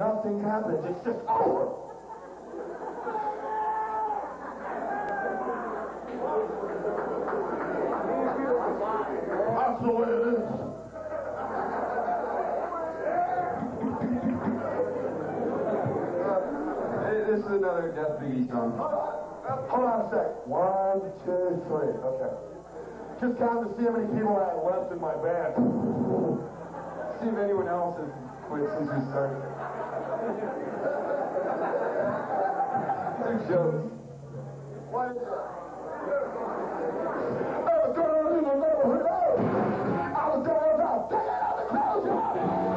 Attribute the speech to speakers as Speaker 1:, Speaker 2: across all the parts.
Speaker 1: nothing happens. It's just over. That's the way it is.
Speaker 2: This is another Death Piggy song.
Speaker 1: Hold on a sec. 1, 2, 3. Okay. Just counting to see how many people I have left in my band.
Speaker 2: See if anyone else has quit since we started. 2 shows.
Speaker 1: What is it? I was going on in the neighborhood. I was going out. Take it out the clothes off.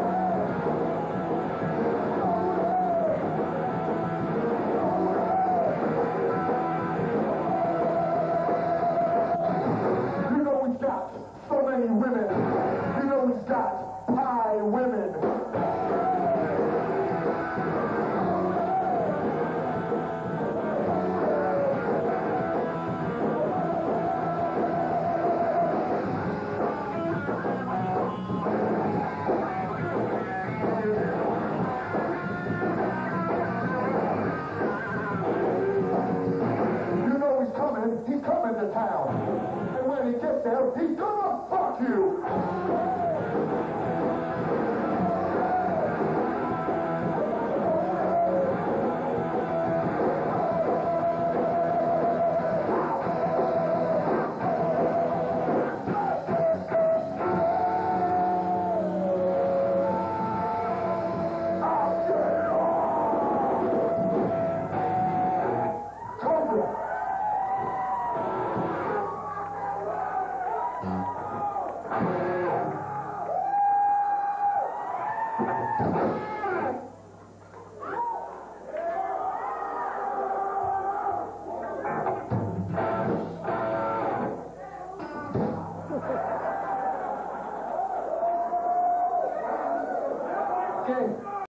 Speaker 1: You know we've got so many women. You know we've got pie women. He's coming to town. And when he gets there, he's gonna fuck you.